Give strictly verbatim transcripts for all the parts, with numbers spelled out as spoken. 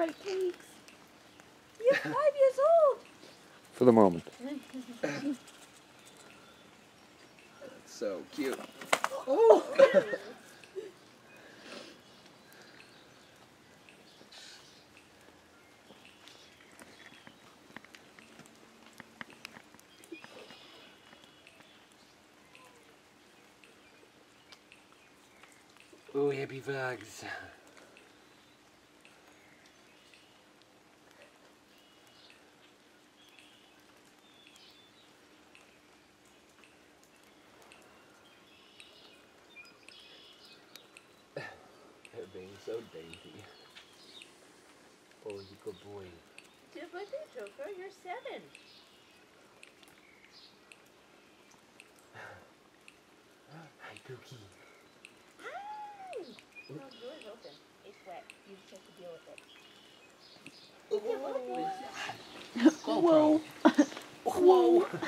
five weeks. You're five years old. For the moment. That's so cute. Oh! Oh, happy bugs. They're being so dainty. Oh, you good boy. Good birthday, Joker. You're seven. Hi, Cookie. Hi! No, the door's open. It's wet. You just have to deal with it. Whoa. Whoa. Whoa.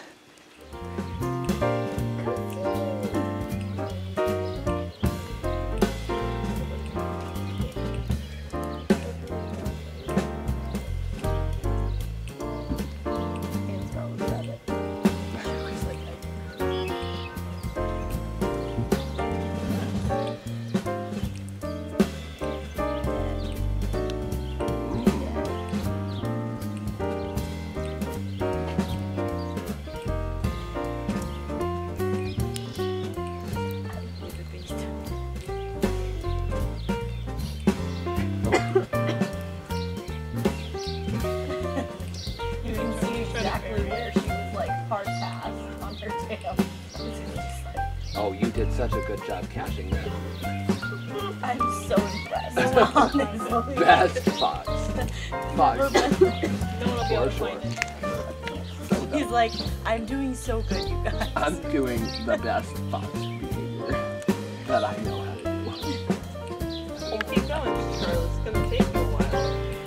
Oh, you did such a good job catching that. I'm so impressed. Honestly. Best fox. Fox. No one will be able to sure. find it. He's like, I'm doing so good, you guys. I'm doing the best fox behavior that I know how to do. Well, keep going, Charlie. It's gonna take you a while.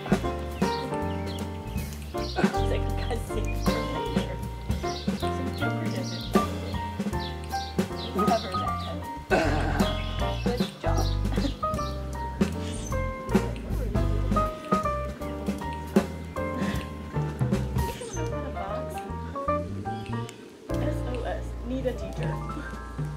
He's like, for God's sake, for later. Some Joker doesn't cover that. Good job. S O S. Need a teacher.